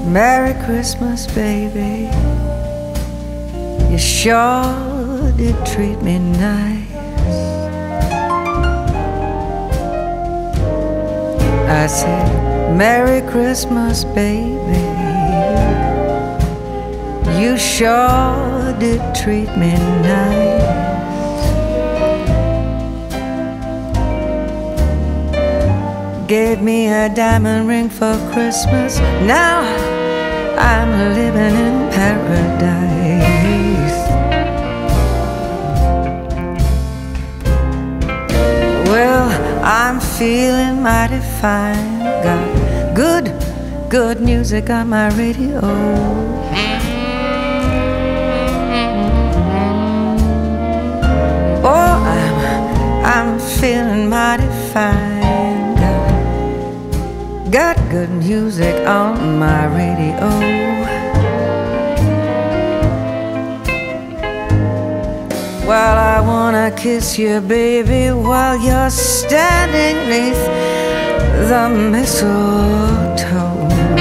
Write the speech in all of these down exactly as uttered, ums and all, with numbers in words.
Merry Christmas, baby. You sure did treat me nice. I said, Merry Christmas, baby. You sure did treat me nice. Gave me a diamond ring for Christmas. Now I'm living in paradise. Well, I'm feeling mighty fine. Got good, good music on my radio. Oh, I'm, I'm feeling mighty fine. Got good music on my radio. Well, I wanna kiss you, baby, while you're standing beneath the mistletoe.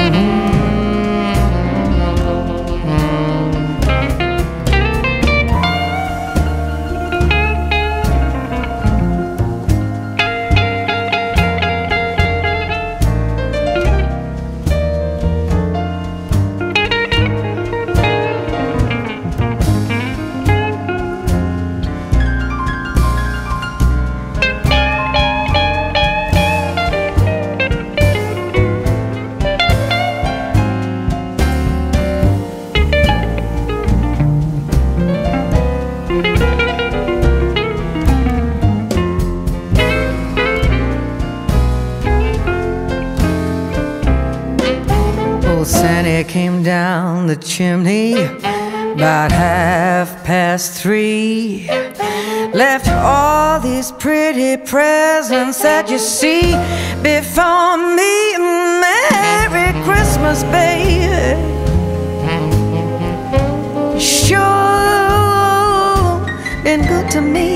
Came down the chimney about half past three. Left all these pretty presents that you see before me. Merry Christmas, baby. Sure been good to me.